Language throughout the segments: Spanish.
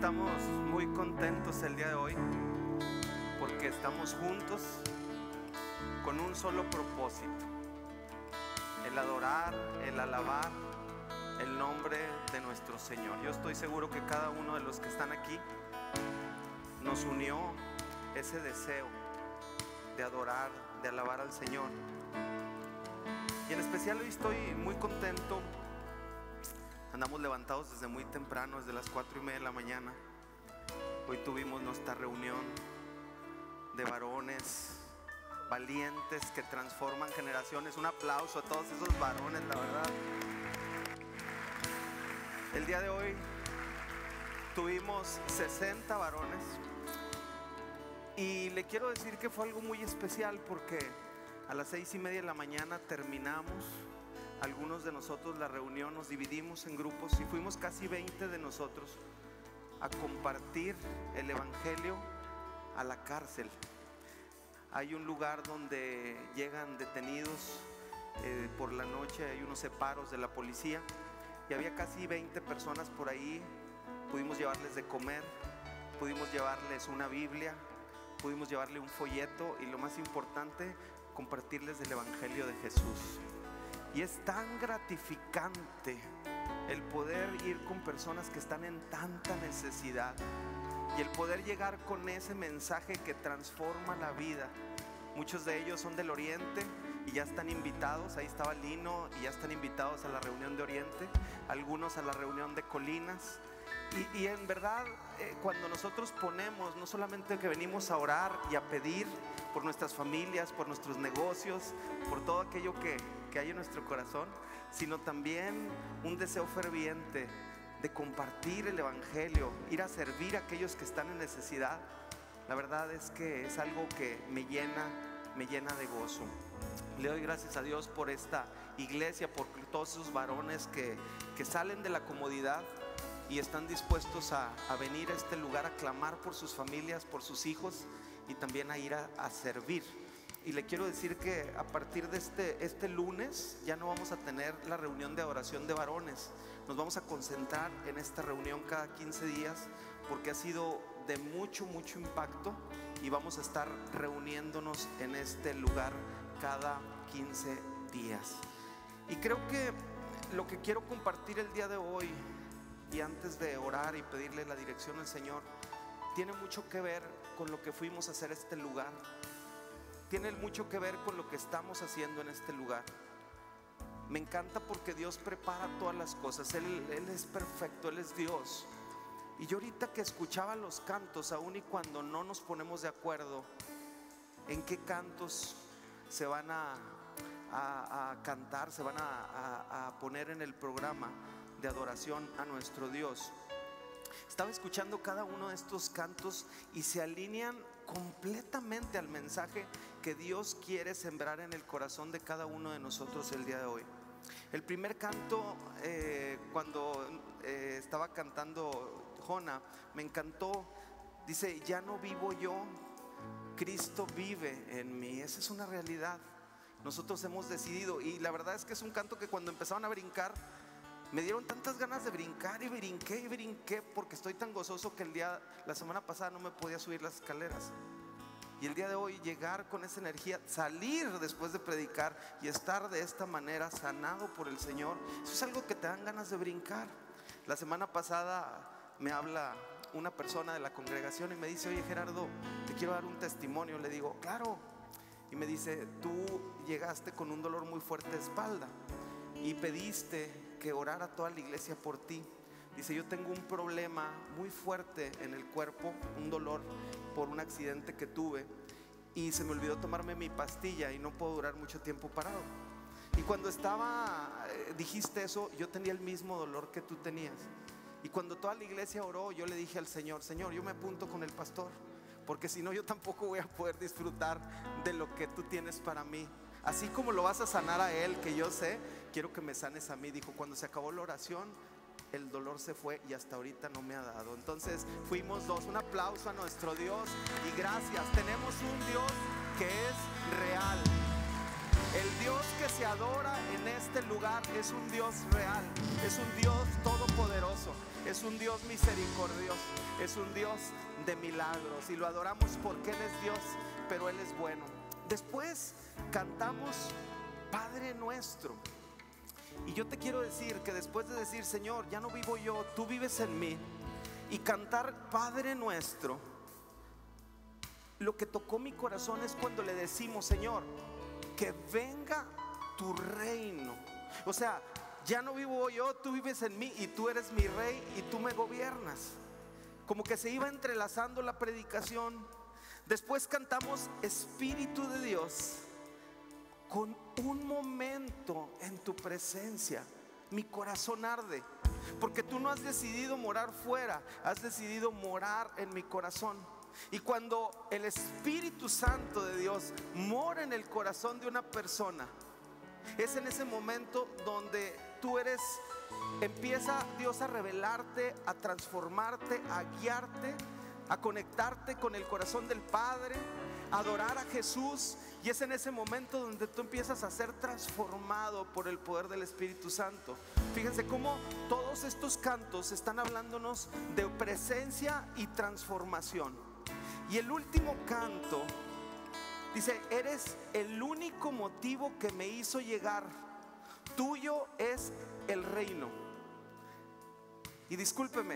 Estamos muy contentos el día de hoy porque estamos juntos con un solo propósito: el adorar, el alabar el nombre de nuestro Señor. Yo estoy seguro que cada uno de los que están aquí nos unió ese deseo de adorar, de alabar al Señor. Y en especial hoy estoy muy contento. Andamos levantados desde muy temprano, desde las 4:30 de la mañana. Hoy tuvimos nuestra reunión de varones valientes que transforman generaciones. Un aplauso a todos esos varones, la verdad. El día de hoy tuvimos 60 varones. Y le quiero decir que fue algo muy especial porque a las 6:30 de la mañana terminamos. Algunos de nosotros la reunión, nos dividimos en grupos y fuimos casi 20 de nosotros a compartir el evangelio a la cárcel. Hay un lugar donde llegan detenidos por la noche, hay unos separos de la policía y había casi 20 personas por ahí. Pudimos llevarles de comer, pudimos llevarles una Biblia, pudimos llevarle un folleto y lo más importante, compartirles del evangelio de Jesús. Y es tan gratificante el poder ir con personas que están en tanta necesidad y el poder llegar con ese mensaje que transforma la vida. Muchos de ellos son del Oriente y ya están invitados. Ahí estaba Lino y ya están invitados a la reunión de Oriente. Algunos a la reunión de Colinas. Y en verdad, cuando nosotros ponemos, no solamente que venimos a orar y a pedir por nuestras familias, por nuestros negocios, por todo aquello que hay en nuestro corazón, sino también un deseo ferviente de compartir el evangelio, ir a servir a aquellos que están en necesidad. La verdad es que es algo que me llena de gozo. Le doy gracias a Dios por esta iglesia, por todos esos varones que salen de la comodidad y están dispuestos a venir a este lugar a clamar por sus familias, por sus hijos y también a ir a servir. Y le quiero decir que a partir de este lunes ya no vamos a tener la reunión de adoración de varones. Nos vamos a concentrar en esta reunión cada 15 días porque ha sido de mucho impacto y vamos a estar reuniéndonos en este lugar cada 15 días. Y creo que lo que quiero compartir el día de hoy, y antes de orar y pedirle la dirección al Señor, tiene mucho que ver con lo que fuimos a hacer este lugar. Tiene mucho que ver con lo que estamos haciendo en este lugar. Me encanta porque Dios prepara todas las cosas. Él es perfecto, Él es Dios. Y yo ahorita que escuchaba los cantos, aun y cuando no nos ponemos de acuerdo en qué cantos se van a cantar, se van a poner en el programa de adoración a nuestro Dios, estaba escuchando cada uno de estos cantos y se alinean completamente al mensaje que Dios quiere sembrar en el corazón de cada uno de nosotros el día de hoy. El primer canto, cuando estaba cantando Jona, me encantó. Dice: ya no vivo yo, Cristo vive en mí. Esa es una realidad. Nosotros hemos decidido, y la verdad es que es un canto que cuando empezaron a brincar me dieron tantas ganas de brincar, y brinqué porque estoy tan gozoso que la semana pasada no me podía subir las escaleras. Y el día de hoy llegar con esa energía, salir después de predicar y estar de esta manera sanado por el Señor, eso es algo que te dan ganas de brincar. La semana pasada me habla una persona de la congregación y me dice: oye, Gerardo, te quiero dar un testimonio. Le digo: claro. Y me dice: tú llegaste con un dolor muy fuerte de espalda y pediste que orara toda la iglesia por ti. Dice: yo tengo un problema muy fuerte en el cuerpo, un dolor por un accidente que tuve y se me olvidó tomarme mi pastilla y no puedo durar mucho tiempo parado. Y cuando dijiste eso, yo tenía el mismo dolor que tú tenías. Y cuando toda la iglesia oró, yo le dije al Señor: Señor, yo me apunto con el pastor, porque si no yo tampoco voy a poder disfrutar de lo que tú tienes para mí. Así como lo vas a sanar a él, que yo sé, quiero que me sanes a mí. Dijo: cuando se acabó la oración, el dolor se fue y hasta ahorita no me ha dado. Entonces fuimos dos. Un aplauso a nuestro Dios y gracias. Tenemos un Dios que es real. El Dios que se adora en este lugar es un Dios real, es un Dios todopoderoso, es un Dios misericordioso, es un Dios de milagros, y lo adoramos porque Él es Dios, pero Él es bueno. Después cantamos Padre Nuestro. Y yo te quiero decir que después de decir: Señor, ya no vivo yo, tú vives en mí, y cantar Padre Nuestro, lo que tocó mi corazón es cuando le decimos: Señor, que venga tu reino. O sea, ya no vivo yo, tú vives en mí, y tú eres mi rey y tú me gobiernas. Como que se iba entrelazando la predicación. Después cantamos Espíritu de Dios, con un momento en tu presencia mi corazón arde, porque tú no has decidido morar fuera, has decidido morar en mi corazón. Y cuando el Espíritu Santo de Dios mora en el corazón de una persona, es en ese momento donde empieza Dios a revelarte, a transformarte, a guiarte, a conectarte con el corazón del Padre, a adorar a Jesús. Y es en ese momento donde tú empiezas a ser transformado por el poder del Espíritu Santo. Fíjense cómo todos estos cantos están hablándonos de presencia y transformación. Y el último canto dice: eres el único motivo que me hizo llegar, tuyo es el reino. Y discúlpeme,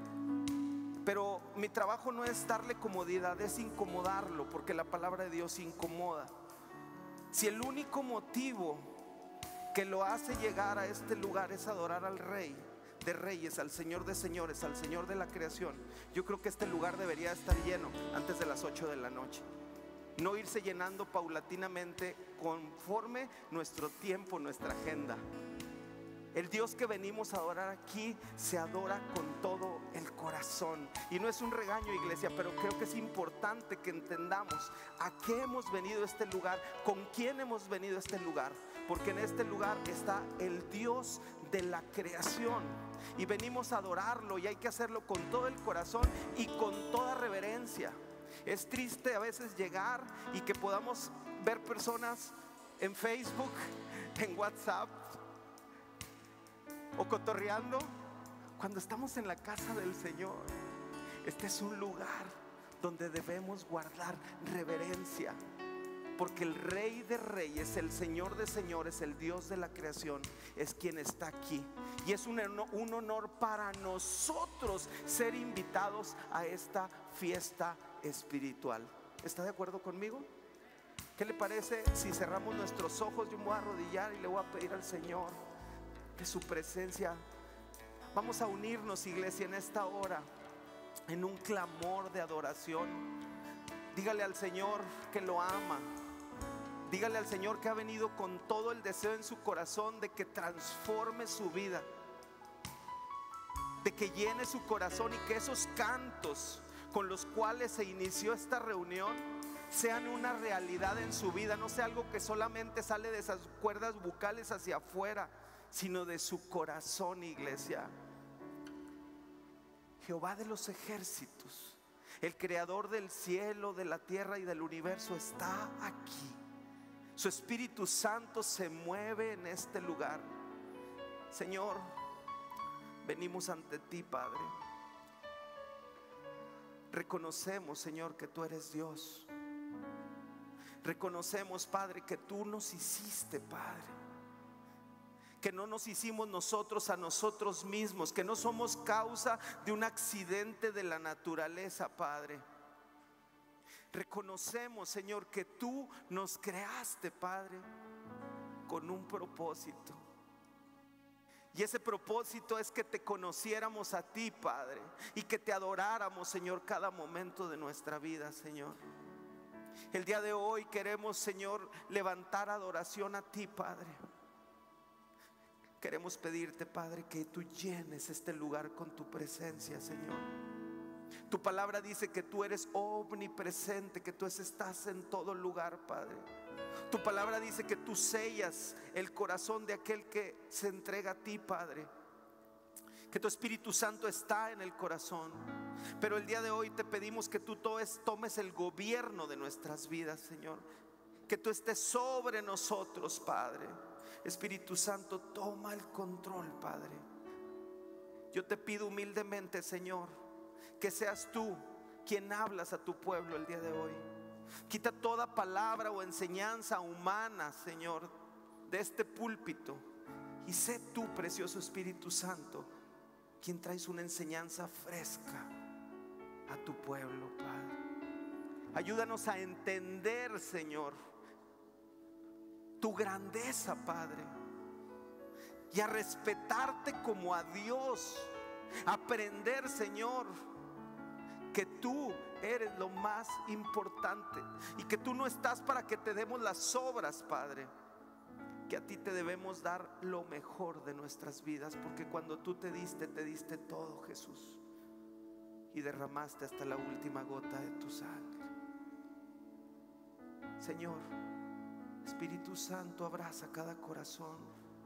pero mi trabajo no es darle comodidad, es incomodarlo, porque la palabra de Dios incomoda. Si el único motivo que lo hace llegar a este lugar es adorar al Rey de Reyes, al Señor de Señores, al Señor de la creación, yo creo que este lugar debería estar lleno antes de las 8 de la noche. No irse llenando paulatinamente conforme nuestro tiempo, nuestra agenda. El Dios que venimos a adorar aquí se adora con todo el corazón. Y no es un regaño, iglesia, pero creo que es importante que entendamos a qué hemos venido a este lugar, con quién hemos venido a este lugar. Porque en este lugar está el Dios de la creación, y venimos a adorarlo, y hay que hacerlo con todo el corazón y con toda reverencia. Es triste a veces llegar y que podamos ver personas en Facebook, en WhatsApp, o cotorreando, cuando estamos en la casa del Señor. Este es un lugar donde debemos guardar reverencia, porque el Rey de Reyes, el Señor de Señores, el Dios de la creación, es quien está aquí. Y es un honor para nosotros ser invitados a esta fiesta espiritual. ¿Está de acuerdo conmigo? ¿Qué le parece si cerramos nuestros ojos? Yo me voy a arrodillar y le voy a pedir al Señor de su presencia. Vamos a unirnos, iglesia, en esta hora, en un clamor de adoración. Dígale al Señor que lo ama. Dígale al Señor que ha venido con todo el deseo en su corazón de que transforme su vida, de que llene su corazón, y que esos cantos con los cuales se inició esta reunión sean una realidad en su vida. No sea algo que solamente sale de esas cuerdas bucales hacia afuera, sino de su corazón, iglesia. Jehová de los ejércitos, el creador del cielo, de la tierra y del universo, está aquí. Su Espíritu Santo se mueve en este lugar. Señor, venimos ante ti, Padre. Reconocemos, Señor, que tú eres Dios. Reconocemos, Padre, que tú nos hiciste, Padre, que no nos hicimos nosotros a nosotros mismos, que no somos causa de un accidente de la naturaleza, Padre. Reconocemos, Señor, que tú nos creaste, Padre, con un propósito. Y ese propósito es que te conociéramos a ti, Padre, y que te adoráramos, Señor, cada momento de nuestra vida, Señor. El día de hoy queremos, Señor, levantar adoración a ti, Padre. Queremos pedirte, Padre, que tú llenes este lugar con tu presencia, Señor. Tu palabra dice que tú eres omnipresente, que tú estás en todo lugar, Padre. Tu palabra dice que tú sellas el corazón de aquel que se entrega a ti, Padre. Que tu Espíritu Santo está en el corazón. Pero el día de hoy te pedimos que tú tomes el gobierno de nuestras vidas, Señor, que tú estés sobre nosotros, Padre. Espíritu Santo, toma el control, Padre. Yo te pido humildemente, Señor, que seas tú quien hablas a tu pueblo el día de hoy. Quita toda palabra o enseñanza humana, Señor, de este púlpito, y sé tú, precioso Espíritu Santo, quien traes una enseñanza fresca a tu pueblo, Padre. Ayúdanos a entender, Señor, tu grandeza, Padre, y a respetarte como a Dios. Aprender, Señor, que tú eres lo más importante y que tú no estás para que te demos las obras, Padre, que a ti te debemos dar lo mejor de nuestras vidas, porque cuando tú te diste todo, Jesús, y derramaste hasta la última gota de tu sangre. Señor, Espíritu Santo, abraza cada corazón.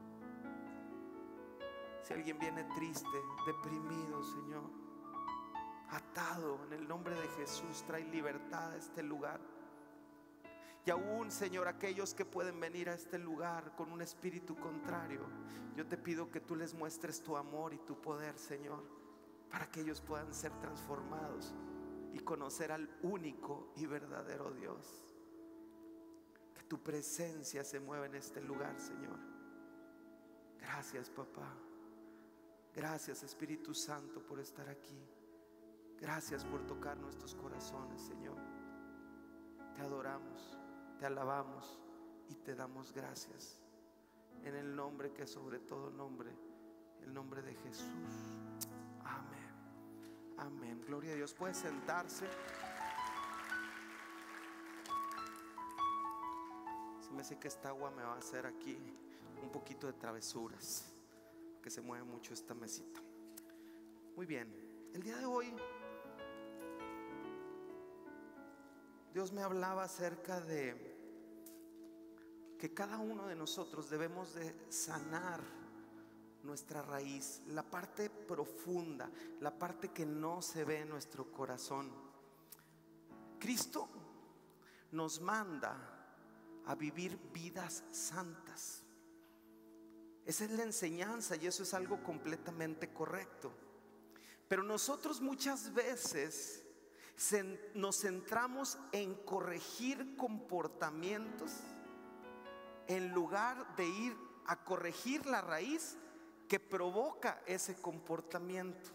Si alguien viene triste, deprimido, Señor, atado, en el nombre de Jesús, trae libertad a este lugar. Y aún, Señor, aquellos que pueden venir a este lugar con un espíritu contrario, yo te pido que tú les muestres tu amor y tu poder, Señor, para que ellos puedan ser transformados y conocer al único y verdadero Dios. Que tu presencia se mueva en este lugar, Señor. Gracias, papá. Gracias, Espíritu Santo, por estar aquí. Gracias por tocar nuestros corazones, Señor. Te adoramos, te alabamos y te damos gracias, en el nombre que es sobre todo nombre, el nombre de Jesús. Amén. Amén. Gloria a Dios. Puede sentarse. Se me hace que esta agua me va a hacer aquí un poquito de travesuras, que se mueve mucho esta mesita. Muy bien. El día de hoy Dios me hablaba acerca de que cada uno de nosotros debemos de sanar nuestra raíz, la parte profunda, la parte que no se ve en nuestro corazón. Cristo nos manda a vivir vidas santas. Esa es la enseñanza y eso es algo completamente correcto. Pero nosotros muchas veces nos centramos en corregir comportamientos en lugar de ir a corregir la raíz que provoca ese comportamiento.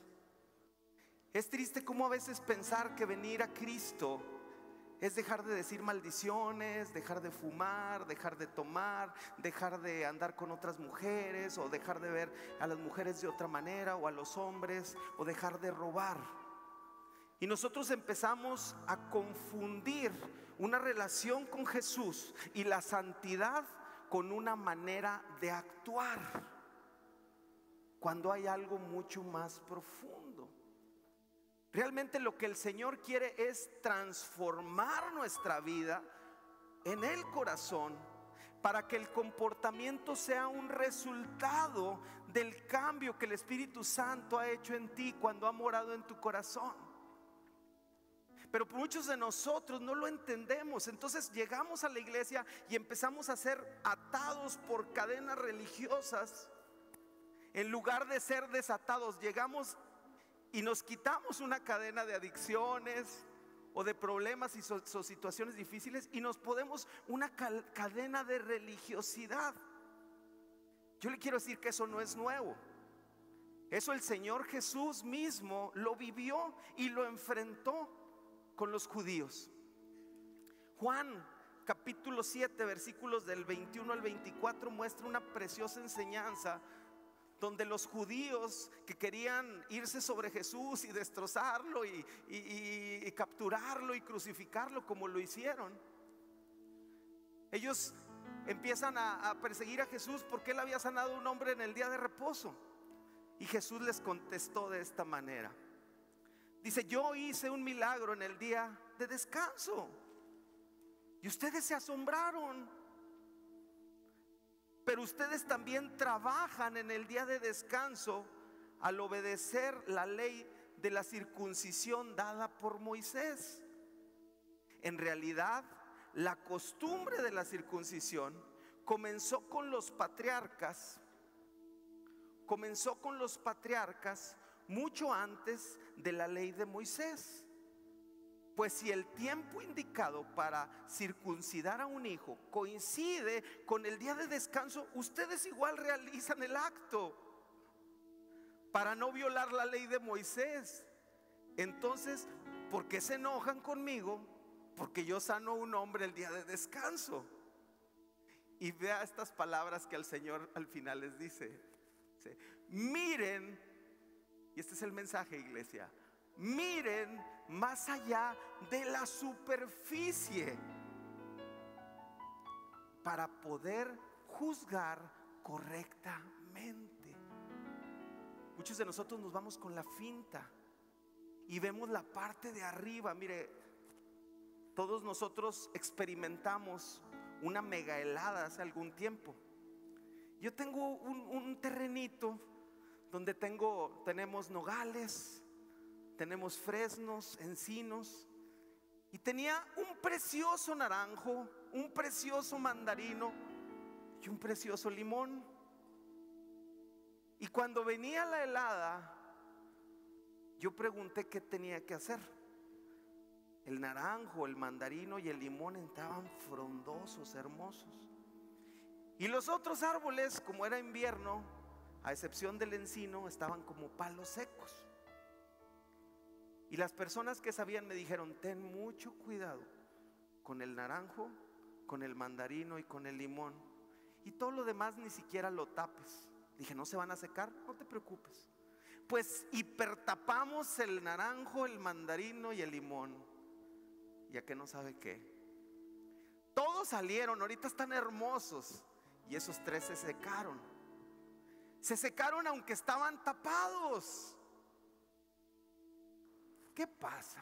Es triste como a veces pensar que venir a Cristo es dejar de decir maldiciones, dejar de fumar, dejar de tomar, dejar de andar con otras mujeres, o dejar de ver a las mujeres de otra manera, o a los hombres, o dejar de robar. Y nosotros empezamos a confundir una relación con Jesús y la santidad con una manera de actuar, cuando hay algo mucho más profundo. Realmente lo que el Señor quiere es transformar nuestra vida en el corazón, para que el comportamiento sea un resultado del cambio que el Espíritu Santo ha hecho en ti cuando ha morado en tu corazón. Pero muchos de nosotros no lo entendemos. Entonces llegamos a la iglesia y empezamos a ser atados por cadenas religiosas, en lugar de ser desatados. Llegamos y nos quitamos una cadena de adicciones o de problemas y situaciones difíciles, y nos ponemos una cadena de religiosidad. Yo le quiero decir que eso no es nuevo. Eso el Señor Jesús mismo lo vivió y lo enfrentó con los judíos. Juan capítulo 7 versículos del 21 al 24 muestra una preciosa enseñanza, donde los judíos que querían irse sobre Jesús y destrozarlo y capturarlo y crucificarlo como lo hicieron, ellos empiezan a perseguir a Jesús porque él había sanado a un hombre en el día de reposo. Y Jesús les contestó de esta manera. Dice: yo hice un milagro en el día de descanso y ustedes se asombraron. Pero ustedes también trabajan en el día de descanso al obedecer la ley de la circuncisión dada por Moisés. En realidad, la costumbre de la circuncisión comenzó con los patriarcas. Comenzó con los patriarcas mucho antes de la ley de Moisés. Pues si el tiempo indicado para circuncidar a un hijo coincide con el día de descanso, ustedes igual realizan el acto para no violar la ley de Moisés. Entonces, ¿por qué se enojan conmigo? Porque yo sano a un hombre el día de descanso. Y vea estas palabras que el Señor al final les dice. Miren, y este es el mensaje, iglesia, miren más allá de la superficie para poder juzgar correctamente. Muchos de nosotros nos vamos con la finta y vemos la parte de arriba. Mire, todos nosotros experimentamos una mega helada hace algún tiempo. Yo tengo un terrenito donde tenemos nogales, tenemos fresnos, encinos, y tenía un precioso naranjo, un precioso mandarino y un precioso limón. Y cuando venía la helada, yo pregunté qué tenía que hacer. El naranjo, el mandarino y el limón estaban frondosos, hermosos. Y los otros árboles, como era invierno, a excepción del encino, estaban como palos secos. Y las personas que sabían me dijeron: ten mucho cuidado con el naranjo, con el mandarino y con el limón, y todo lo demás ni siquiera lo tapes. Dije: ¿no se van a secar? No te preocupes. Pues hipertapamos el naranjo, el mandarino y el limón. Ya que no sabe qué, todos salieron, ahorita están hermosos. Y esos tres se secaron. Se secaron aunque estaban tapados. ¿Qué pasa?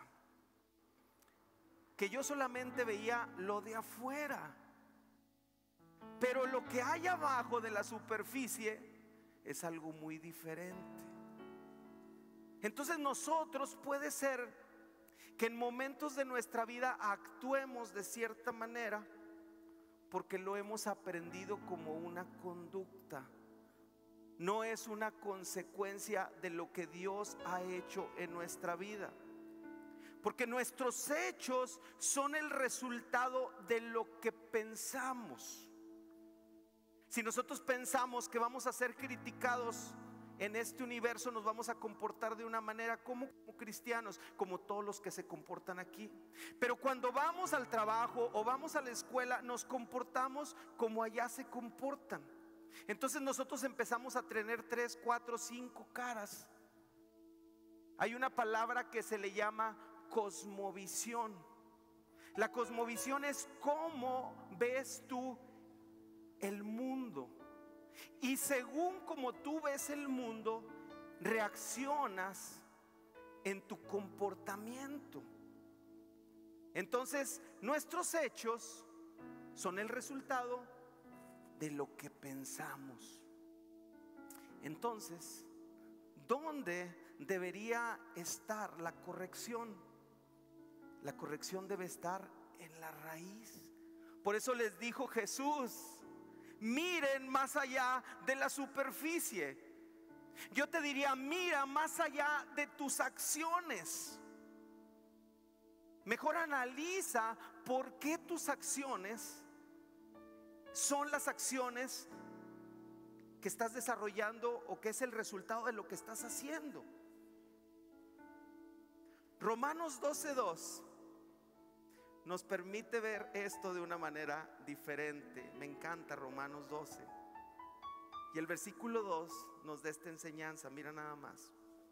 Que yo solamente veía lo de afuera, pero lo que hay abajo de la superficie es algo muy diferente. Entonces nosotros puede ser que en momentos de nuestra vida actuemos de cierta manera porque lo hemos aprendido como una conducta. No es una consecuencia de lo que Dios ha hecho en nuestra vida. Porque nuestros hechos son el resultado de lo que pensamos. Si nosotros pensamos que vamos a ser criticados en este universo, nos vamos a comportar de una manera como cristianos, como todos los que se comportan aquí. Pero cuando vamos al trabajo o vamos a la escuela, nos comportamos como allá se comportan. Entonces nosotros empezamos a tener 3, 4, 5 caras. Hay una palabra que se le llama cosmovisión. La cosmovisión es cómo ves tú el mundo. Y según como tú ves el mundo, reaccionas en tu comportamiento. Entonces, nuestros hechos son el resultado de lo que pensamos. Entonces, ¿dónde debería estar la corrección? La corrección debe estar en la raíz. Por eso les dijo Jesús: miren más allá de la superficie. Yo te diría: mira más allá de tus acciones. Mejor analiza por qué tus acciones son las acciones que estás desarrollando o que es el resultado de lo que estás haciendo. Romanos 12:2 nos permite ver esto de una manera diferente. Me encanta Romanos 12. Y el versículo 2 nos da esta enseñanza. Mira nada más.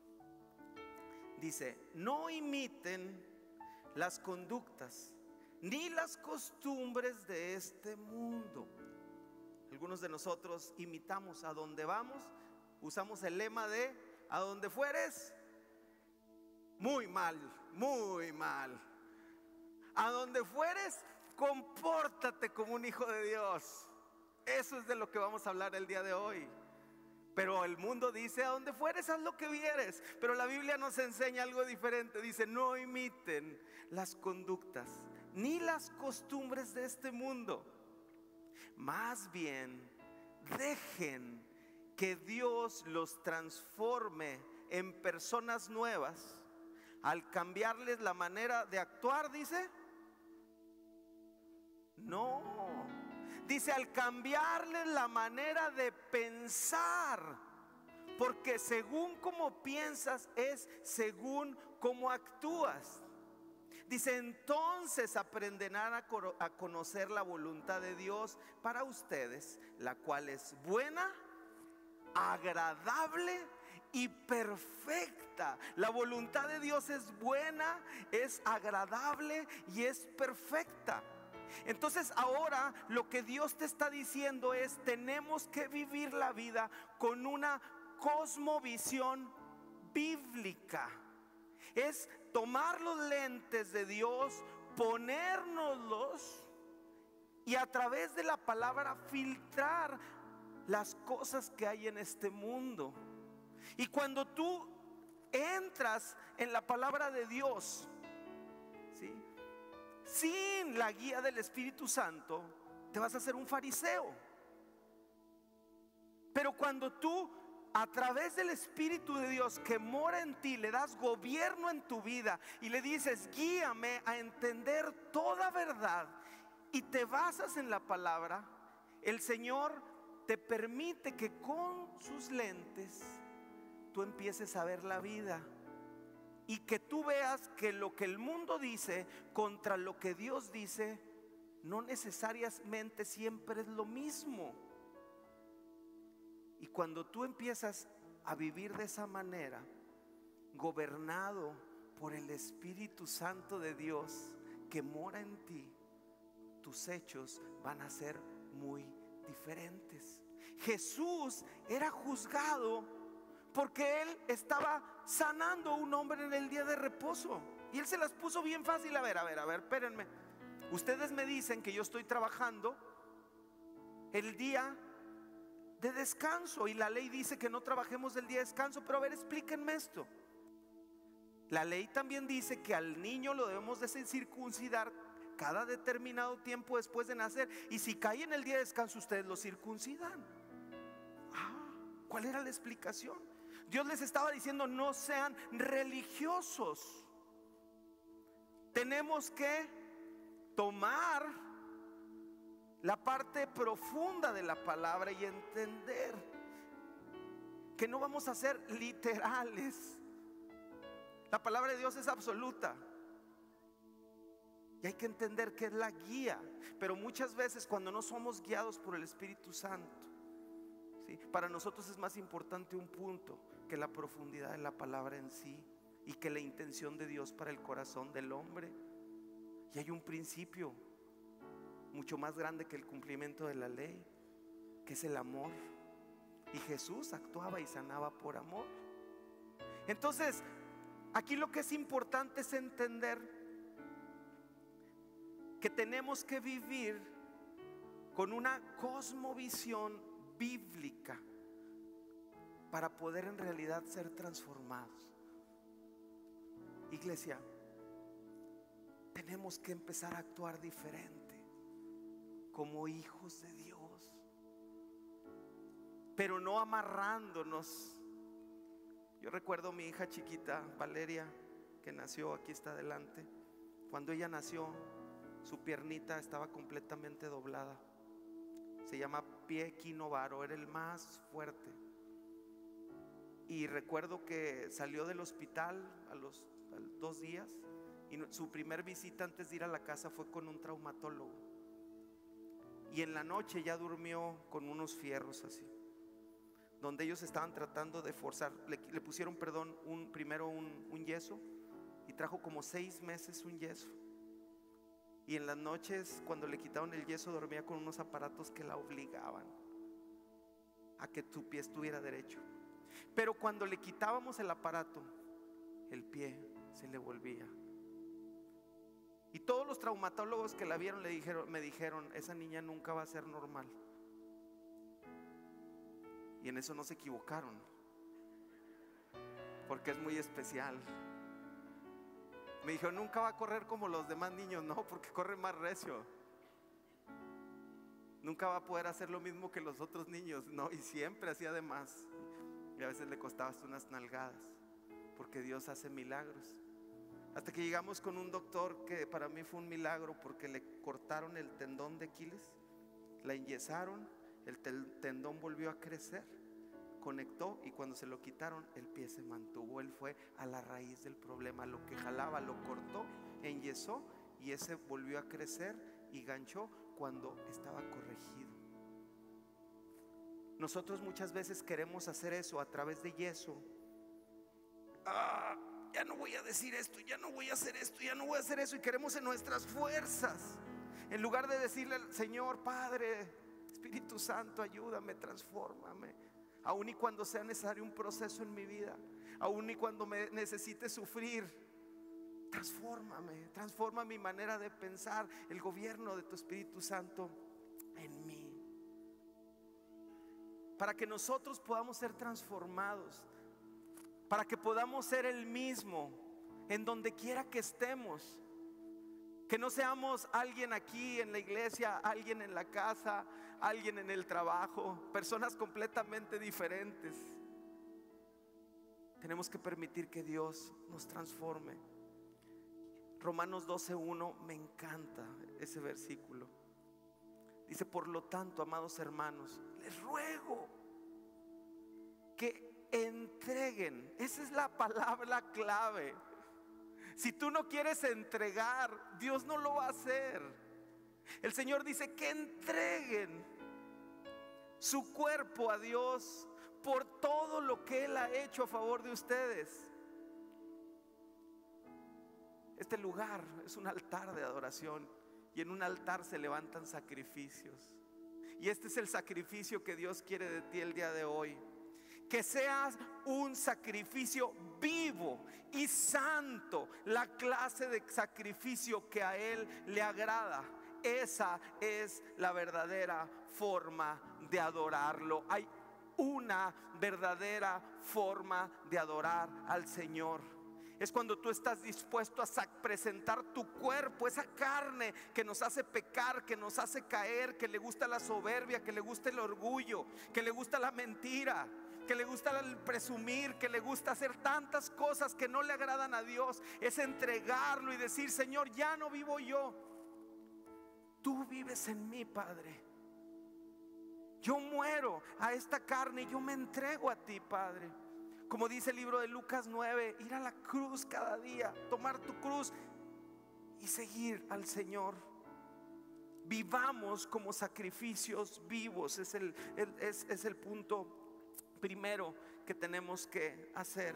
Dice: no imiten las conductas ni las costumbres de este mundo. Algunos de nosotros imitamos a donde vamos. Usamos el lema de: a donde fueres, muy mal, muy mal. A donde fueres, compórtate como un hijo de Dios. Eso es de lo que vamos a hablar el día de hoy. Pero el mundo dice: a donde fueres, haz lo que vieres. Pero la Biblia nos enseña algo diferente. Dice: no imiten las conductas ni las costumbres de este mundo. Más bien, dejen que Dios los transforme en personas nuevas al cambiarles la manera de actuar, dice. No, dice al cambiarles la manera de pensar, porque según como piensas es según como actúas. Dice, entonces aprenderán a conocer la voluntad de Dios para ustedes, la cual es buena, agradable y perfecta. La voluntad de Dios es buena, es agradable y es perfecta. Entonces ahora lo que Dios te está diciendo es: tenemos que vivir la vida con una cosmovisión bíblica. Es tomar los lentes de Dios, ponérnoslos y a través de la palabra filtrar las cosas que hay en este mundo. Y cuando tú entras en la palabra de Dios, ¿sí?, sin la guía del Espíritu Santo, te vas a hacer un fariseo. Pero cuando tú, a través del Espíritu de Dios que mora en ti, le das gobierno en tu vida y le dices: guíame a entender toda verdad, y te basas en la palabra, el Señor te permite que con sus lentes tú empieces a ver la vida, y que tú veas que lo que el mundo dice contra lo que Dios dice no necesariamente siempre es lo mismo. Y cuando tú empiezas a vivir de esa manera, gobernado por el Espíritu Santo de Dios que mora en ti, tus hechos van a ser muy diferentes. Jesús era juzgado porque él estaba sanando a un hombre en el día de reposo, y él se las puso bien fácil. A ver, espérenme. Ustedes me dicen que yo estoy trabajando el día de descanso, y la ley dice que no trabajemos el día de descanso. Pero a ver, explíquenme esto. La ley también dice que al niño lo debemos de circuncidar cada determinado tiempo después de nacer, y si cae en el día de descanso ustedes lo circuncidan. ¿Cuál era la explicación? Dios les estaba diciendo: no sean religiosos. Tenemos que tomar la parte profunda de la palabra y entender que no vamos a ser literales. La palabra de Dios es absoluta y hay que entender que es la guía. Pero muchas veces, cuando no somos guiados por el Espíritu Santo, ¿sí?, para nosotros es más importante un punto que la profundidad de la palabra en sí, y que la intención de Dios para el corazón del hombre. Y hay un principio mucho más grande que el cumplimiento de la ley, que es el amor. Y Jesús actuaba y sanaba por amor. Entonces, aquí lo que es importante es entender que tenemos que vivir con una cosmovisión bíblica para poder en realidad ser transformados. Iglesia, tenemos que empezar a actuar diferente como hijos de Dios, pero no amarrándonos. Yo recuerdo a mi hija chiquita, Valeria, que nació, aquí está adelante. Cuando ella nació, su piernita estaba completamente doblada. Se llama pie equinovaro, era el más fuerte. Y recuerdo que salió del hospital a los 2 días, y su primer visita antes de ir a la casa fue con un traumatólogo. Y en la noche ya durmió con unos fierros así, donde ellos estaban tratando de forzar. Le pusieron, primero un yeso, y trajo como 6 meses un yeso. Y en las noches, cuando le quitaron el yeso, dormía con unos aparatos que la obligaban a que tu pie estuviera derecho. Pero cuando le quitábamos el aparato, el pie se le volvía. Y todos los traumatólogos que la vieron me dijeron: esa niña nunca va a ser normal. Y en eso no se equivocaron, porque es muy especial. Me dijo, nunca va a correr como los demás niños. No, porque corre más recio. Nunca va a poder hacer lo mismo que los otros niños. No, y siempre hacía de más. Y a veces le costaba hasta unas nalgadas, porque Dios hace milagros. Hasta que llegamos con un doctor que para mí fue un milagro, porque le cortaron el tendón de Aquiles, la enyesaron, el tendón volvió a crecer, conectó, y cuando se lo quitaron el pie se mantuvo. Él fue a la raíz del problema, lo que jalaba lo cortó, enyesó, y ese volvió a crecer y ganchó cuando estaba corregido. Nosotros muchas veces queremos hacer eso a través de yeso. Ya no voy a decir esto, ya no voy a hacer esto, ya no voy a hacer eso, y queremos en nuestras fuerzas, en lugar de decirle al Señor: Padre, Espíritu Santo, ayúdame, transfórmame. Aun y cuando sea necesario un proceso en mi vida, aun y cuando me necesite sufrir, transfórmame, transforma mi manera de pensar, el gobierno de tu Espíritu Santo en mí, para que nosotros podamos ser transformados, para que podamos ser el mismo en donde quiera que estemos. Que no seamos alguien aquí en la iglesia, alguien en la casa, alguien en el trabajo, personas completamente diferentes. Tenemos que permitir que Dios nos transforme. Romanos 12:1, me encanta ese versículo. Dice: por lo tanto, amados hermanos, les ruego que entreguen. Esa es la palabra clave. Si tú no quieres entregar, Dios no lo va a hacer. El Señor dice que entreguen su cuerpo a Dios por todo lo que Él ha hecho a favor de ustedes. Este lugar es un altar de adoración, y en un altar se levantan sacrificios. Y este es el sacrificio que Dios quiere de ti el día de hoy. Que seas un sacrificio vivo y santo, la clase de sacrificio que a Él le agrada. Esa es la verdadera forma de adorarlo. Hay una verdadera forma de adorar al Señor. Es cuando tú estás dispuesto a presentar tu cuerpo, esa carne que nos hace pecar, que nos hace caer, que le gusta la soberbia, que le gusta el orgullo, que le gusta la mentira, que le gusta el presumir, que le gusta hacer tantas cosas que no le agradan a Dios. Es entregarlo y decir: Señor, ya no vivo yo, tú vives en mí, Padre. Yo muero a esta carne y yo me entrego a ti, Padre. Como dice el libro de Lucas 9, ir a la cruz cada día, tomar tu cruz y seguir al Señor. Vivamos como sacrificios vivos. Es el punto primero que tenemos que hacer.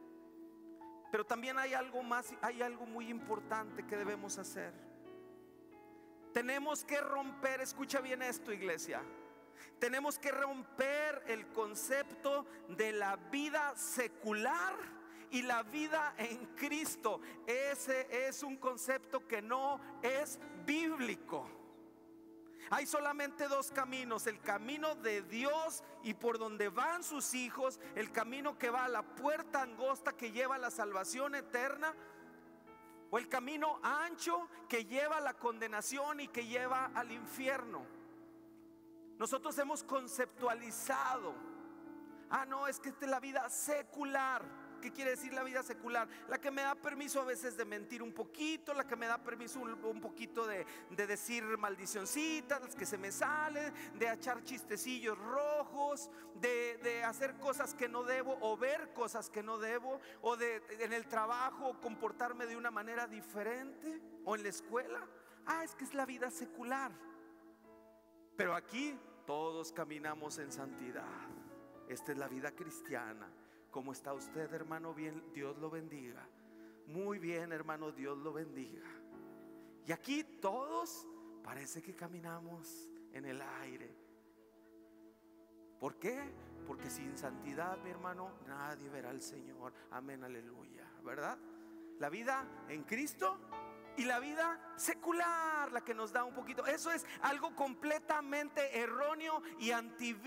Pero también hay algo más, hay algo muy importante que debemos hacer. Tenemos que romper, escucha bien esto, iglesia. Tenemos que romper el concepto de la vida secular y la vida en Cristo. Ese es un concepto que no es bíblico. Hay solamente dos caminos: el camino de Dios y por donde van sus hijos, el camino que va a la puerta angosta que lleva a la salvación eterna, o el camino ancho que lleva a la condenación y que lleva al infierno. Nosotros hemos conceptualizado: no, es que esta es la vida secular. ¿Qué quiere decir la vida secular? La que me da permiso a veces de mentir un poquito, la que me da permiso un poquito de decir maldicioncitas, las que se me salen, de echar chistecillos rojos, de hacer cosas que no debo, o ver cosas que no debo, o de en el trabajo comportarme de una manera diferente, o en la escuela. Es que es la vida secular. Pero aquí todos caminamos en santidad. Esta es la vida cristiana. ¿Cómo está usted, hermano? Bien, Dios lo bendiga. Muy bien, hermano, Dios lo bendiga. Y aquí todos parece que caminamos en el aire. ¿Por qué? Porque sin santidad, mi hermano, nadie verá al Señor. Amén, aleluya, ¿verdad? La vida en Cristo y la vida secular, la que nos da un poquito. Eso es algo completamente erróneo y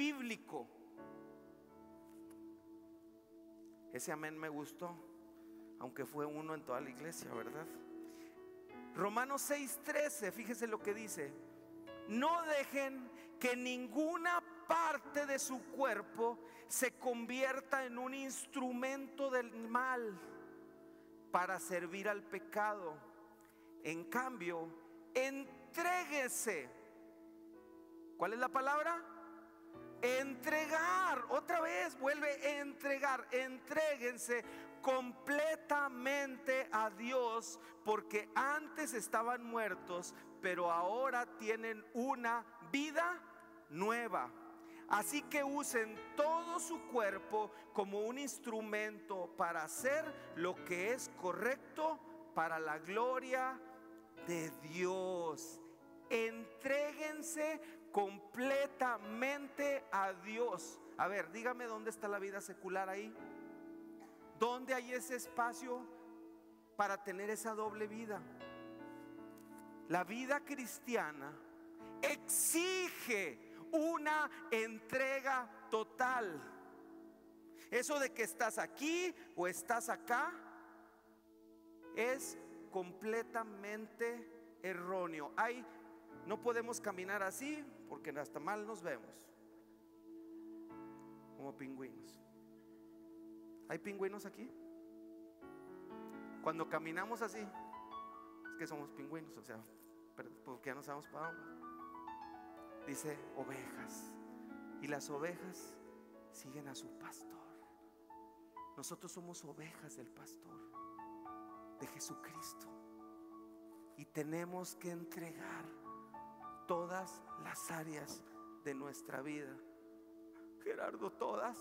antibíblico. Ese amén me gustó. aunque fue uno en toda la iglesia, ¿verdad? Romanos 6:13, fíjese lo que dice: no dejen que ninguna parte de su cuerpo se convierta en un instrumento del mal para servir al pecado. En cambio, entréguese. ¿Cuál es la palabra? Entregar. Otra vez vuelve a entregar. Entréguense completamente a Dios, porque antes estaban muertos, pero ahora tienen una vida nueva. Así que usen todo su cuerpo como un instrumento para hacer lo que es correcto para la gloria de Dios. Entréguense completamente a Dios. A ver, dígame, ¿dónde está la vida secular ahí? ¿Dónde hay ese espacio para tener esa doble vida? La vida cristiana exige una entrega total. Eso de que estás aquí o estás acá es completamente erróneo. No podemos caminar así porque hasta mal nos vemos, como pingüinos. ¿Hay pingüinos aquí? Cuando caminamos así, es que somos pingüinos, o sea, porque ya no sabemos para dónde. Dice ovejas, y las ovejas siguen a su pastor. Nosotros somos ovejas del pastor, de Jesucristo, y tenemos que entregar todas las áreas de nuestra vida. Gerardo, todas.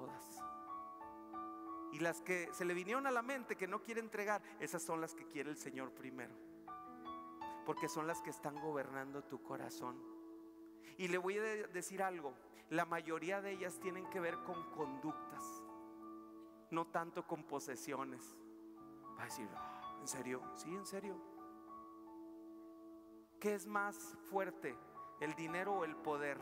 Y las que se le vinieron a la mente que no quiere entregar, esas son las que quiere el Señor primero, porque son las que están gobernando tu corazón. Y le voy a decir algo: la mayoría de ellas tienen que ver con conductas, no tanto con posesiones. Va a decir, ¿en serio? Sí, en serio. ¿Qué es más fuerte, el dinero o el poder?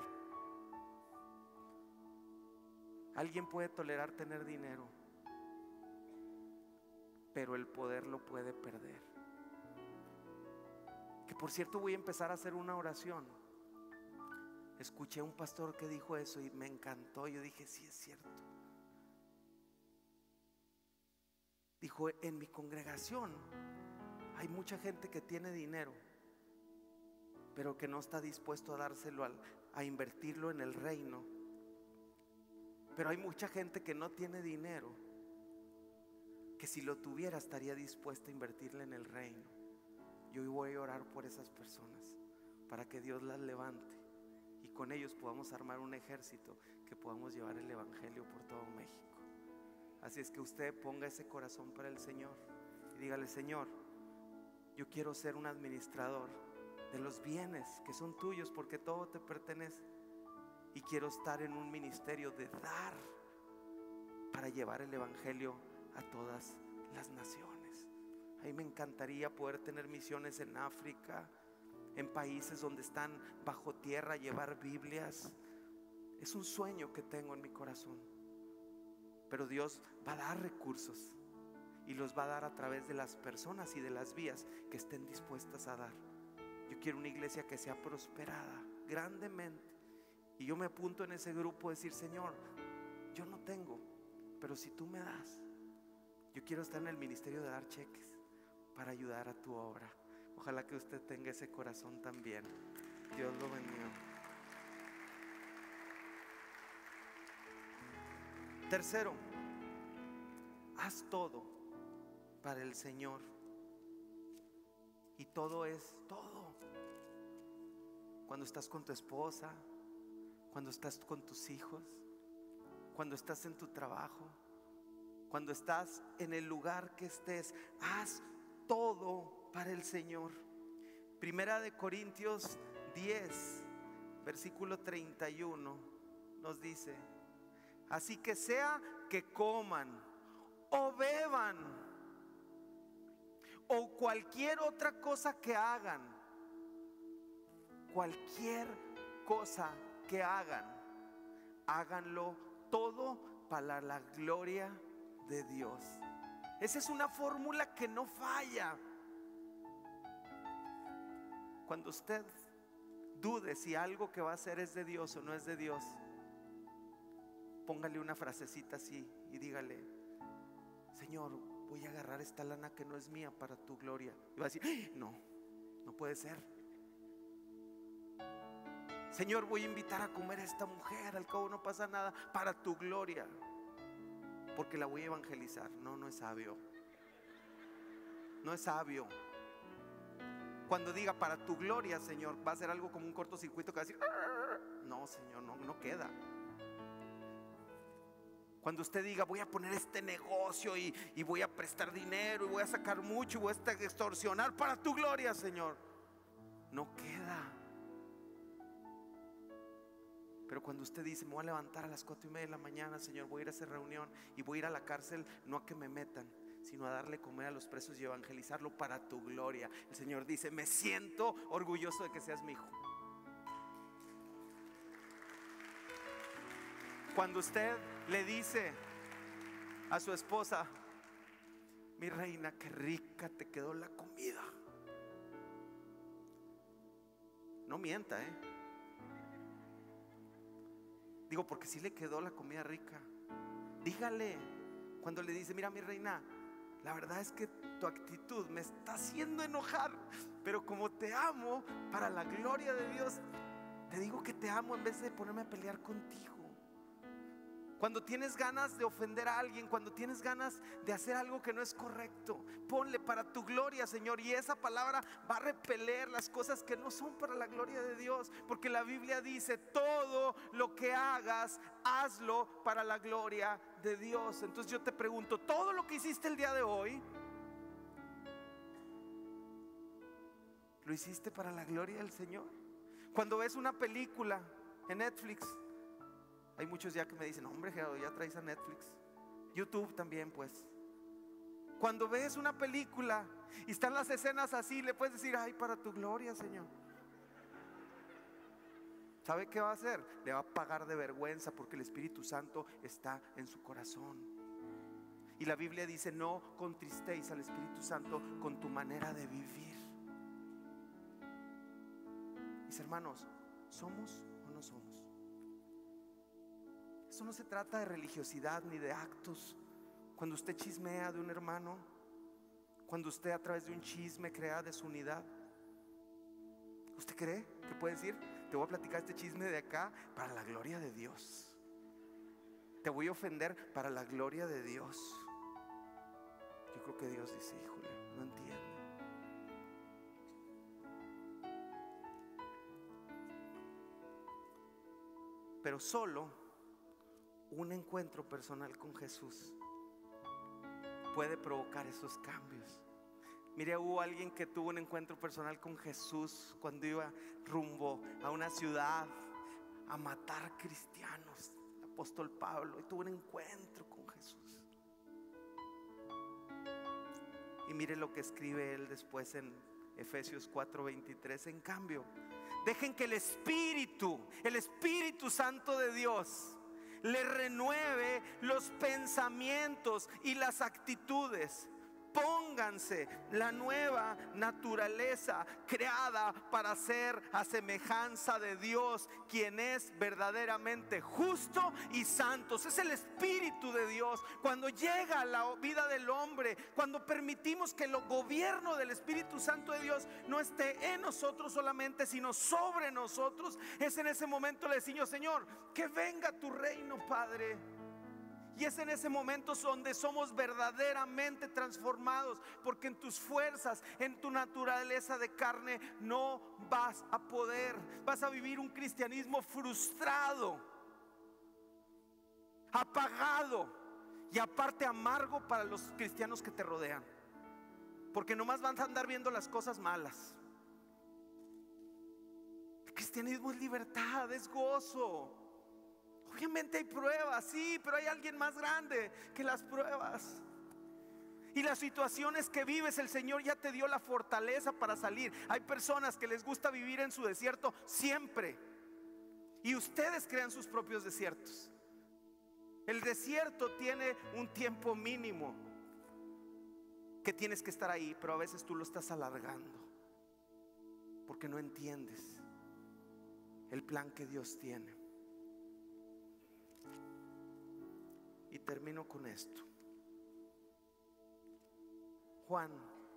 Alguien puede tolerar tener dinero, pero el poder lo puede perder. Que por cierto, voy a empezar a hacer una oración. Escuché a un pastor que dijo eso y me encantó. Yo dije, sí, es cierto. Dijo, en mi congregación hay mucha gente que tiene dinero, pero que no está dispuesto a dárselo, a invertirlo en el reino. Pero hay mucha gente que no tiene dinero, que si lo tuviera estaría dispuesta a invertirle en el reino. Yo hoy voy a orar por esas personas, para que Dios las levante y con ellos podamos armar un ejército que podamos llevar el evangelio por todo México. Así es que usted ponga ese corazón para el Señor y dígale: Señor, yo quiero ser un administrador de los bienes que son tuyos, porque todo te pertenece, y quiero estar en un ministerio de dar para llevar el evangelio a todas las naciones. A mí me encantaría poder tener misiones en África, en países donde están bajo tierra, llevar Biblias. Es un sueño que tengo en mi corazón, pero Dios va a dar recursos y los va a dar a través de las personas y de las vías que estén dispuestas a dar. Yo quiero una iglesia que sea prosperada grandemente, y yo me apunto en ese grupo, decir: Señor, yo no tengo, pero si tú me das, yo quiero estar en el ministerio de dar cheques para ayudar a tu obra. Ojalá que usted tenga ese corazón también. Dios lo bendiga. Tercero, haz todo para el Señor. Y todo es todo. Cuando estás con tu esposa, cuando estás con tus hijos, cuando estás en tu trabajo, cuando estás en el lugar que estés, haz todo para el Señor. Primera de Corintios 10, versículo 31 nos dice: así que sea que coman o beban o cualquier otra cosa que hagan, cualquier cosa que hagan, háganlo todo para la gloria de Dios. Esa es una fórmula que no falla. Cuando usted dude si algo que va a hacer es de Dios o no es de Dios, póngale una frasecita así y dígale: Señor, voy a agarrar esta lana que no es mía para tu gloria. Y va a decir: no, no puede ser. Señor, voy a invitar a comer a esta mujer, al cabo no pasa nada, para tu gloria, porque la voy a evangelizar. No, no es sabio. No es sabio. Cuando diga para tu gloria, Señor, va a ser algo como un cortocircuito que va a decir: no, Señor, no queda. Cuando usted diga: voy a poner este negocio y voy a prestar dinero y voy a sacar mucho y voy a extorsionar para tu gloria, Señor, no queda. Pero cuando usted dice: me voy a levantar a las 4:30 de la mañana, Señor, voy a ir a esa reunión y voy a ir a la cárcel, no a que me metan, sino a darle comer a los presos y evangelizarlo para tu gloria, el Señor dice: me siento orgulloso de que seas mi hijo. Cuando usted le dice a su esposa: mi reina, qué rica te quedó la comida, no mienta, digo, porque si le quedó la comida rica. Dígale, cuando le dice: mira, mi reina, la verdad es que tu actitud me está haciendo enojar, pero como te amo, para la gloria de Dios, te digo que te amo en vez de ponerme a pelear contigo. Cuando tienes ganas de ofender a alguien, cuando tienes ganas de hacer algo que no es correcto, ponle: para tu gloria, Señor. Y esa palabra va a repeler las cosas que no son para la gloria de Dios, porque la Biblia dice: todo lo que hagas, hazlo para la gloria de Dios. Entonces yo te pregunto: todo lo que hiciste el día de hoy, ¿lo hiciste para la gloria del Señor? Cuando ves una película en Netflix, hay muchos ya que me dicen: hombre, Gerardo, ya traes a Netflix. YouTube también, pues. Cuando ves una película y están las escenas así, le puedes decir: ay, para tu gloria, Señor. ¿Sabe qué va a hacer? Le va a pagar de vergüenza, porque el Espíritu Santo está en su corazón. Y la Biblia dice: no contristéis al Espíritu Santo con tu manera de vivir. Mis hermanos, ¿somos o no somos? Eso no se trata de religiosidad ni de actos. Cuando usted chismea de un hermano, cuando usted a través de un chisme crea desunidad, ¿usted cree que puede decir: te voy a platicar este chisme de acá para la gloria de Dios? Te voy a ofender para la gloria de Dios. Yo creo que Dios dice: híjole, no entiendo. Pero solo un encuentro personal con Jesús puede provocar esos cambios. Mire, hubo alguien que tuvo un encuentro personal con Jesús cuando iba rumbo a una ciudad a matar cristianos, el apóstol Pablo, y tuvo un encuentro con Jesús. Y mire lo que escribe él después en Efesios 4:23: en cambio, dejen que el Espíritu Santo de Dios le renueve los pensamientos y las actitudes. Pónganse la nueva naturaleza creada para ser a semejanza de Dios, quien es verdaderamente justo y santo. Es el Espíritu de Dios. Cuando llega a la vida del hombre, cuando permitimos que el gobierno del Espíritu Santo de Dios no esté en nosotros solamente, sino sobre nosotros, es en ese momento le decimos: Señor, que venga tu reino, Padre. Y es en ese momento donde somos verdaderamente transformados, porque en tus fuerzas, en tu naturaleza de carne, no vas a poder. Vas a vivir un cristianismo frustrado, apagado y aparte amargo para los cristianos que te rodean, porque nomás van a andar viendo las cosas malas. El cristianismo es libertad, es gozo. Obviamente hay pruebas, sí, pero hay alguien más grande que las pruebas. Y las situaciones que vives, el Señor ya te dio la fortaleza para salir. Hay personas que les gusta vivir en su desierto siempre, y ustedes crean sus propios desiertos. El desierto tiene un tiempo mínimo. que tienes que estar ahí, pero a veces tú lo estás alargando porque no entiendes el plan que Dios tiene. Y termino con esto. Juan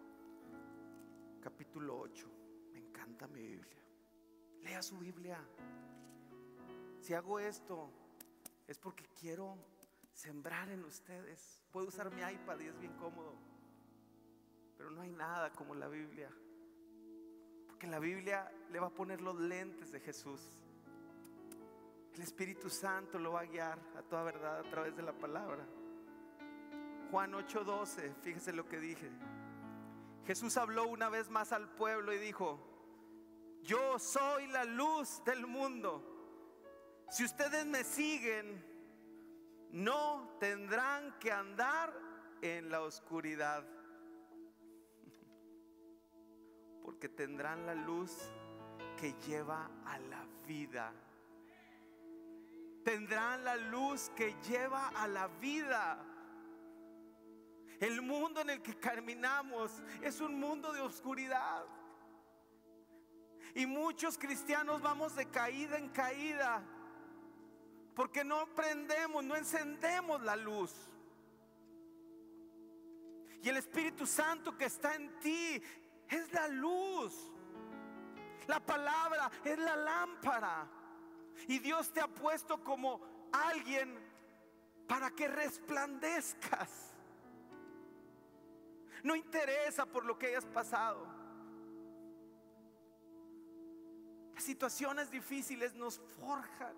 capítulo 8. Me encanta mi Biblia. Lea su Biblia. Si hago esto es porque quiero sembrar en ustedes. Puedo usar mi iPad y es bien cómodo, pero no hay nada como la Biblia, porque la Biblia le va a poner los lentes de Jesús. El Espíritu Santo lo va a guiar a toda verdad a través de la palabra. Juan 8:12, fíjese lo que dije. Jesús habló una vez más al pueblo y dijo: yo soy la luz del mundo. Si ustedes me siguen, no tendrán que andar en la oscuridad, porque tendrán la luz que lleva a la vida. Tendrán la luz que lleva a la vida. El mundo en el que caminamos es un mundo de oscuridad, y muchos cristianos vamos de caída en caída porque no prendemos, no encendemos la luz. Y el Espíritu Santo que está en ti es la luz. La palabra es la lámpara, y Dios te ha puesto como alguien para que resplandezcas. No interesa por lo que hayas pasado. Las situaciones difíciles nos forjan.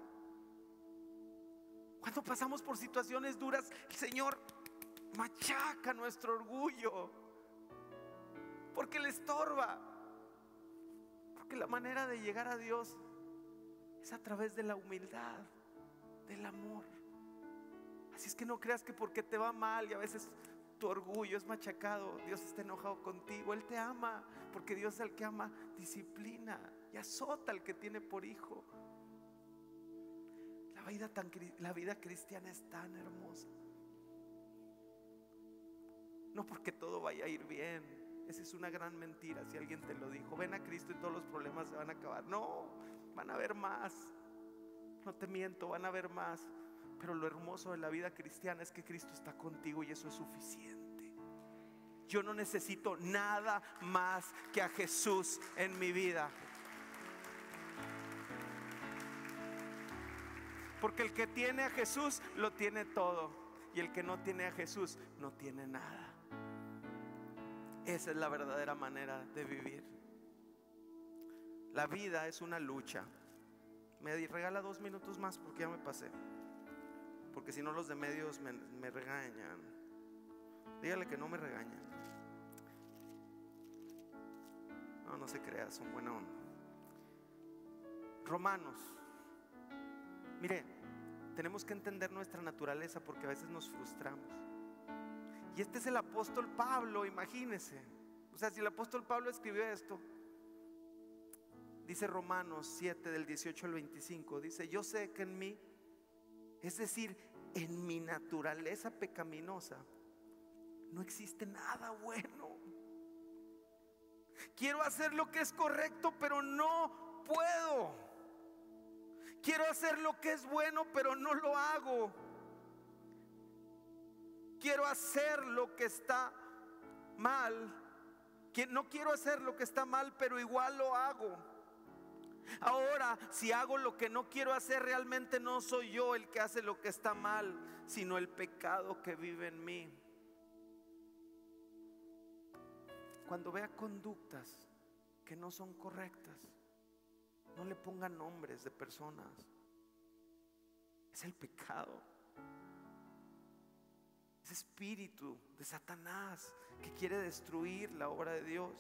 Cuando pasamos por situaciones duras, el Señor machaca nuestro orgullo, porque le estorba. Porque la manera de llegar a Dios es a través de la humildad, del amor. Así es que no creas que porque te va mal y a veces tu orgullo es machacado, Dios está enojado contigo. Él te ama, porque Dios es el que ama, disciplina y azota al que tiene por hijo. La vida cristiana es tan hermosa. No porque todo vaya a ir bien. Esa es una gran mentira. Si alguien te lo dijo: ven a Cristo y todos los problemas se van a acabar. No, van a haber más. No te miento, van a haber más. Pero lo hermoso de la vida cristiana es que Cristo está contigo, y eso es suficiente. Yo no necesito nada más que a Jesús en mi vida, porque el que tiene a Jesús lo tiene todo, y el que no tiene a Jesús no tiene nada. Esa es la verdadera manera de vivir. La vida es una lucha. Me regala 2 minutos más porque ya me pasé, porque si no los de medios me regañan. Dígale que no me regañan. No se crea, son buena onda. Romanos. Mire, tenemos que entender nuestra naturaleza, porque a veces nos frustramos. Y este es el apóstol Pablo, imagínese. O sea, si el apóstol Pablo escribió esto, dice Romanos 7 del 18 al 25, dice: yo sé que en mí, es decir, en mi naturaleza pecaminosa, no existe nada bueno. Quiero hacer lo que es correcto, pero no puedo. Quiero hacer lo que es bueno, pero no lo hago. Quiero hacer lo que está mal. No quiero hacer lo que está mal, pero igual lo hago. Ahora, si hago lo que no quiero hacer, realmente no soy yo el que hace lo que está mal, sino el pecado que vive en mí. Cuando vea conductas que no son correctas, no le pongan nombres de personas. Es el pecado. Es espíritu de Satanás que quiere destruir la obra de Dios.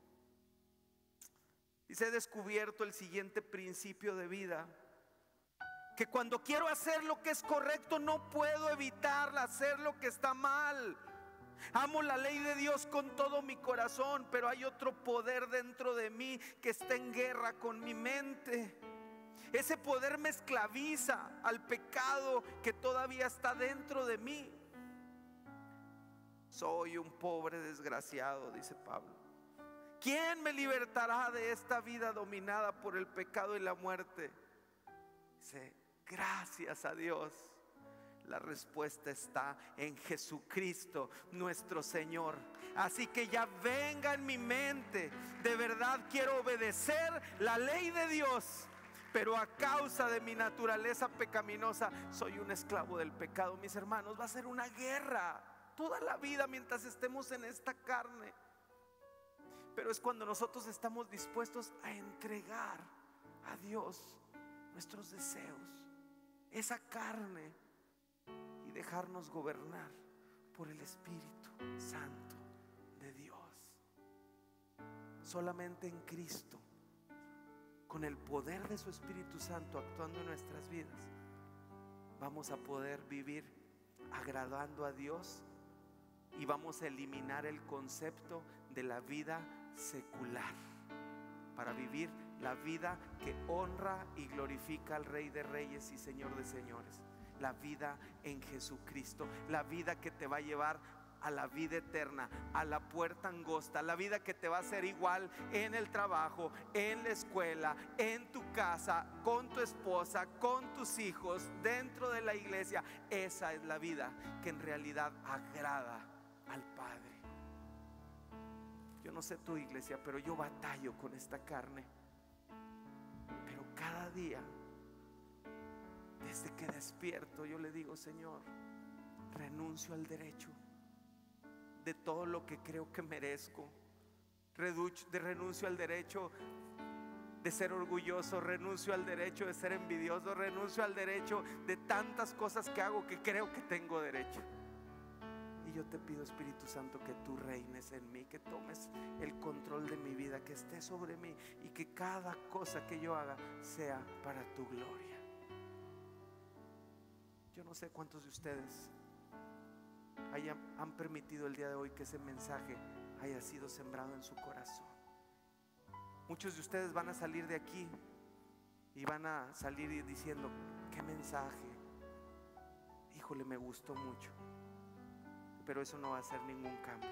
Y se ha descubierto el siguiente principio de vida: que cuando quiero hacer lo que es correcto, no puedo evitar hacer lo que está mal. Amo la ley de Dios con todo mi corazón, pero hay otro poder dentro de mí que está en guerra con mi mente. Ese poder me esclaviza al pecado que todavía está dentro de mí. Soy un pobre desgraciado, dice Pablo. ¿Quién me libertará de esta vida dominada por el pecado y la muerte? Dice, gracias a Dios. La respuesta está en Jesucristo nuestro Señor. Así que ya venga en mi mente, de verdad quiero obedecer la ley de Dios, pero a causa de mi naturaleza pecaminosa soy un esclavo del pecado. Mis hermanos, va a ser una guerra toda la vida mientras estemos en esta carne. Pero es cuando nosotros estamos dispuestos a entregar a Dios nuestros deseos, esa carne, y dejarnos gobernar por el Espíritu Santo de Dios. Solamente en Cristo, con el poder de su Espíritu Santo actuando en nuestras vidas, vamos a poder vivir agradando a Dios, y vamos a eliminar el concepto de la vida secular para vivir la vida que honra y glorifica al Rey de Reyes y Señor de Señores. La vida en Jesucristo, la vida que te va a llevar a la vida eterna, a la puerta angosta, la vida que te va a hacer igual en el trabajo, en la escuela, en tu casa, con tu esposa, con tus hijos, dentro de la iglesia. Esa es la vida que en realidad agrada al Padre. Yo no sé tu iglesia, pero yo batallo con esta carne. Pero cada día, desde que despierto, yo le digo: Señor, renuncio al derecho de todo lo que creo que merezco. Renuncio al derecho de ser orgulloso, renuncio al derecho de ser envidioso, renuncio al derecho de tantas cosas que hago que creo que tengo derecho. Y yo te pido, Espíritu Santo, que tú reines en mí, que tomes el control de mi vida, que estés sobre mí, y que cada cosa que yo haga sea para tu gloria. Yo no sé cuántos de ustedes han permitido el día de hoy que ese mensaje haya sido sembrado en su corazón. Muchos de ustedes van a salir de aquí y van a salir diciendo: qué mensaje, híjole, me gustó mucho. Pero eso no va a hacer ningún cambio.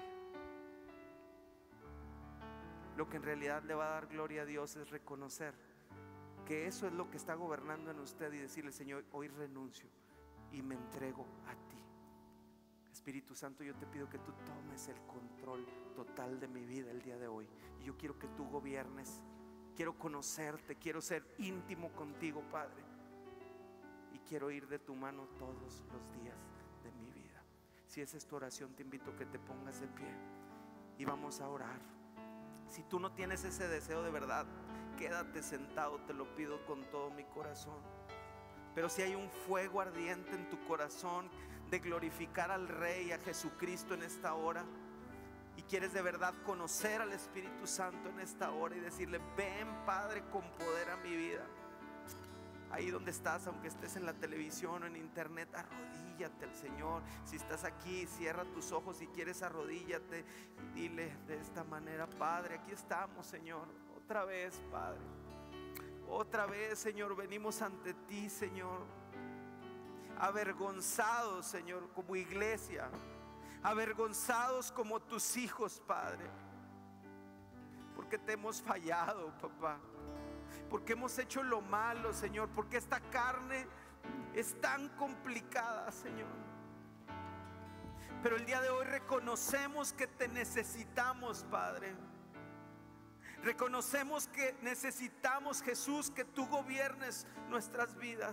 Lo que en realidad le va a dar gloria a Dios es reconocer que eso es lo que está gobernando en usted, y decirle: Señor, hoy renuncio y me entrego a ti. Espíritu Santo, yo te pido que tú tomes el control total de mi vida el día de hoy, y yo quiero que tú gobiernes. Quiero conocerte, quiero ser íntimo contigo, Padre, y quiero ir de tu mano todos los días de mi vida. Si esa es tu oración, te invito a que te pongas de pie y vamos a orar. Si tú no tienes ese deseo de verdad, quédate sentado, te lo pido con todo mi corazón. Pero si hay un fuego ardiente en tu corazón de glorificar al Rey, a Jesucristo en esta hora, y quieres de verdad conocer al Espíritu Santo en esta hora y decirle: ven, Padre, con poder a mi vida. Ahí donde estás, aunque estés en la televisión o en internet, arrodíllate al Señor. Si estás aquí, cierra tus ojos. Si quieres, arrodíllate y dile de esta manera: Padre, aquí estamos, Señor. Otra vez, Padre. Otra vez, Señor, venimos ante ti, Señor, avergonzados, Señor, como iglesia, avergonzados como tus hijos, Padre, porque te hemos fallado, papá, porque hemos hecho lo malo, Señor, porque esta carne es tan complicada, Señor. Pero el día de hoy reconocemos que te necesitamos, Padre. Reconocemos que necesitamos, Jesús, que tú gobiernes nuestras vidas.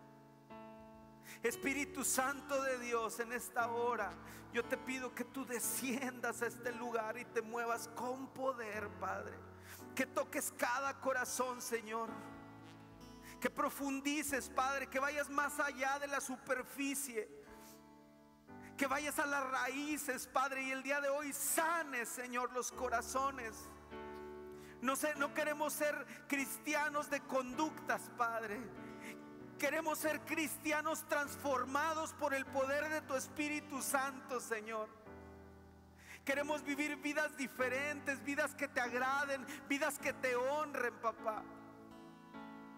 Espíritu Santo de Dios, en esta hora yo te pido que tú desciendas a este lugar y te muevas con poder, Padre. Que toques cada corazón, Señor. Que profundices, Padre, que vayas más allá de la superficie, que vayas a las raíces, Padre, y el día de hoy sanes, Señor, los corazones. No queremos ser cristianos de conductas, Padre. Queremos ser cristianos transformados por el poder de tu Espíritu Santo, Señor. Queremos vivir vidas diferentes, vidas que te agraden, vidas que te honren, papá.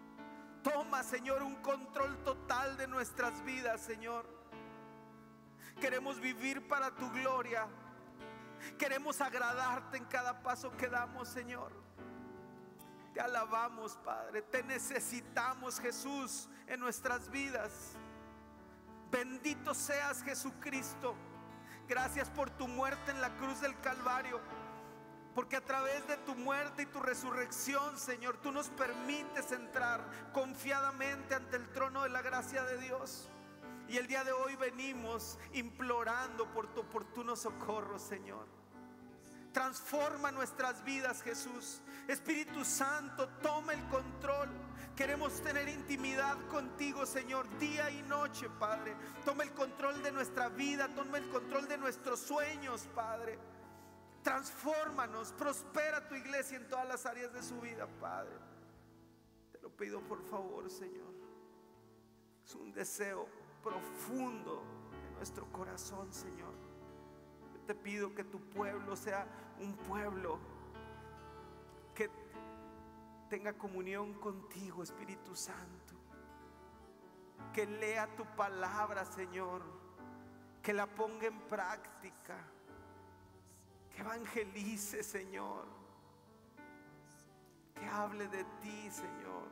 Toma, Señor, un control total de nuestras vidas, Señor. Queremos vivir para tu gloria. Queremos agradarte en cada paso que damos, Señor. Te alabamos, Padre. Te necesitamos, Jesús, en nuestras vidas. Bendito seas, Jesucristo. Gracias por tu muerte en la cruz del Calvario, porque a través de tu muerte y tu resurrección, Señor, tú nos permites entrar confiadamente ante el trono de la gracia de Dios. Y el día de hoy venimos implorando por tu oportuno socorro, Señor. Transforma nuestras vidas, Jesús. Espíritu Santo, toma el control. Queremos tener intimidad contigo, Señor, día y noche, Padre. Toma el control de nuestra vida, toma el control de nuestros sueños, Padre. Transfórmanos, prospera tu iglesia en todas las áreas de su vida, Padre. Te lo pido por favor, Señor. Es un deseo profundo de nuestro corazón, Señor. Yo te pido que tu pueblo sea un pueblo que tenga comunión contigo, Espíritu Santo. Que lea tu palabra, Señor. Que la ponga en práctica. Que evangelice, Señor. Que hable de ti, Señor.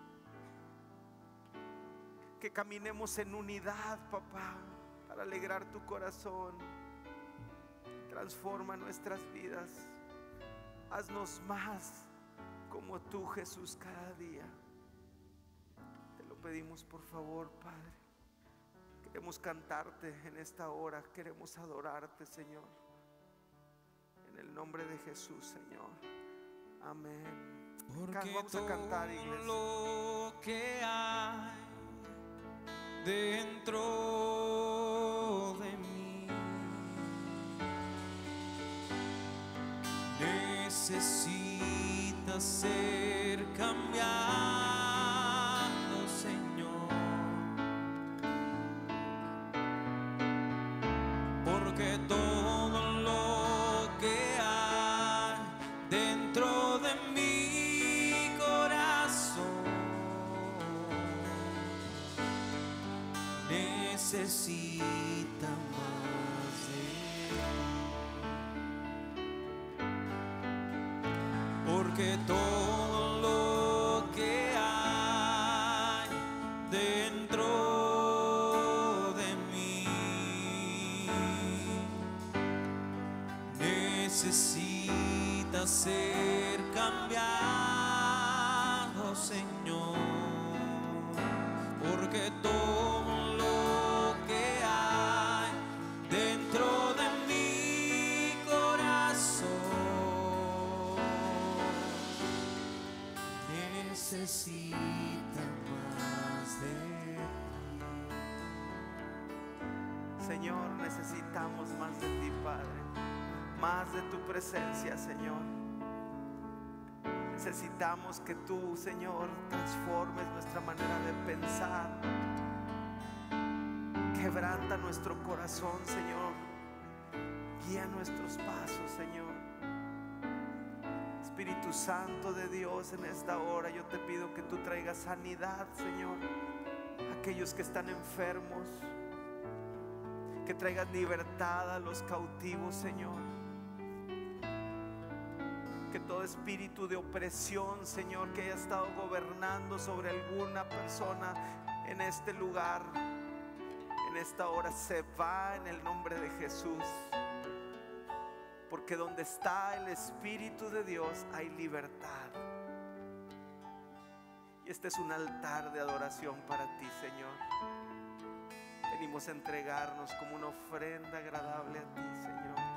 Que caminemos en unidad, papá, para alegrar tu corazón. Transforma nuestras vidas. Haznos más como tú, Jesús, cada día. Te lo pedimos por favor, Padre. Queremos cantarte en esta hora. Queremos adorarte, Señor. En el nombre de Jesús, Señor. Amén. Porque Vamos a cantar, iglesia. todo lo que hay dentro de mí necesita ser cambiado, Señor. Porque todo lo que hay dentro de mi corazón necesita más de ti. Porque todo lo que hay dentro de mí necesita ser cambiado, Señor. Porque todo lo que hay dentro de mi corazón necesita más de ti. Señor, necesitamos más de ti, Padre. Más de tu presencia, Señor. Necesitamos que tú, Señor, transformes nuestra manera de pensar. Quebranta nuestro corazón, Señor. Guía nuestros pasos, Señor. Espíritu Santo de Dios, en esta hora yo te pido que tú traigas sanidad, Señor, a aquellos que están enfermos. Que traigas libertad a los cautivos, Señor. Que todo espíritu de opresión, Señor, que haya estado gobernando sobre alguna persona en este lugar, en esta hora se va en el nombre de Jesús. Porque donde está el Espíritu de Dios hay libertad. Y este es un altar de adoración para ti, Señor. Venimos a entregarnos como una ofrenda agradable a ti, Señor.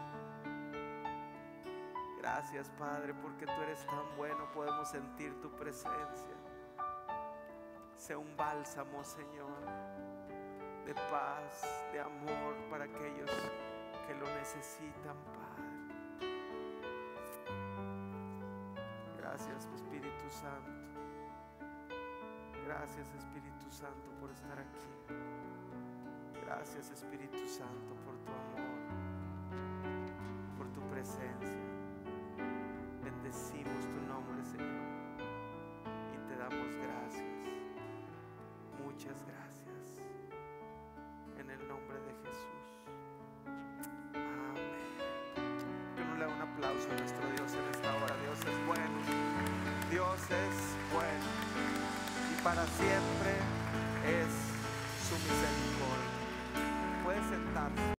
Gracias, Padre, porque tú eres tan bueno. Podemos sentir tu presencia. Sea un bálsamo, Señor, de paz, de amor para aquellos que lo necesitan, Padre. Gracias, Espíritu Santo. Gracias, Espíritu Santo, por estar aquí. Gracias, Espíritu Santo, por tu amor, por tu presencia. Bendecimos tu nombre, Señor, y te damos gracias. Muchas gracias. En el nombre de Jesús. es bueno y para siempre es su misericordia. Puede sentarse.